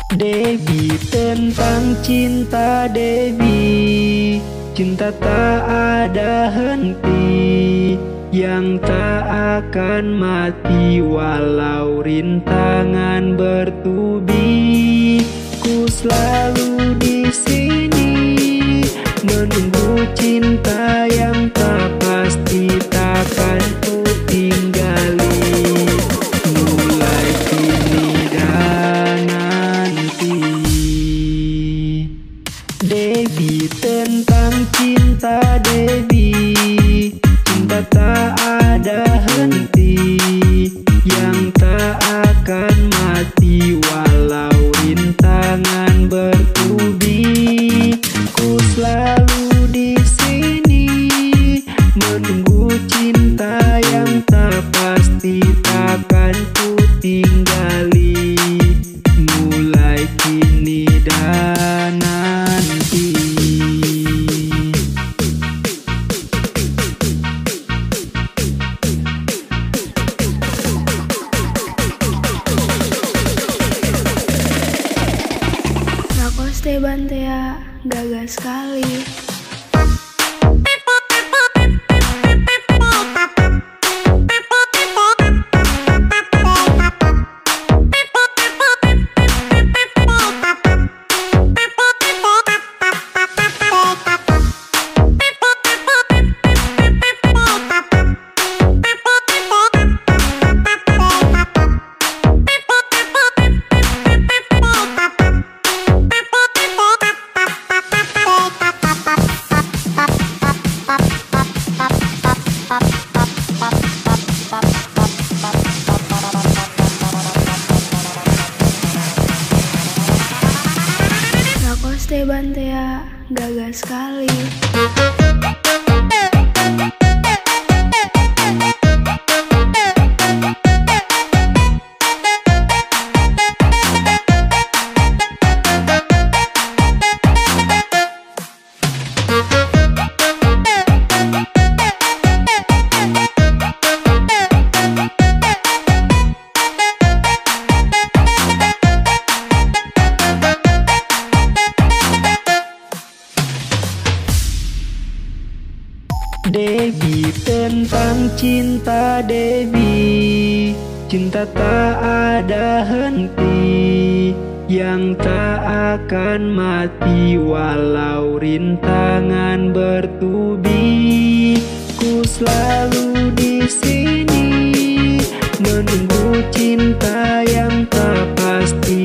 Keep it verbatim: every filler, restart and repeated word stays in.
Dewi, tentang cinta Dewi, cinta tak ada henti, yang tak akan mati walau rintangan bertubi. Ku selalu di sini menunggu cinta yang tak pasti, takkan ku tinggali, mulai kini dan nanti. Dewi, tentang cinta Dewi, cinta tak ada henti, yang tak akan mati walau rintangan bertubi. Ku selalu di sini menunggu cinta yang tak pasti, takkan ku tinggali, mulai kini dan nanti. Lacoste Bantea, gagal sekali. Lacoste Bantea, gagal sekali. Dewi, tentang cinta Dewi, cinta tak ada henti, yang tak akan mati walau rintangan bertubi. Ku selalu di sini menunggu cinta yang tak pasti,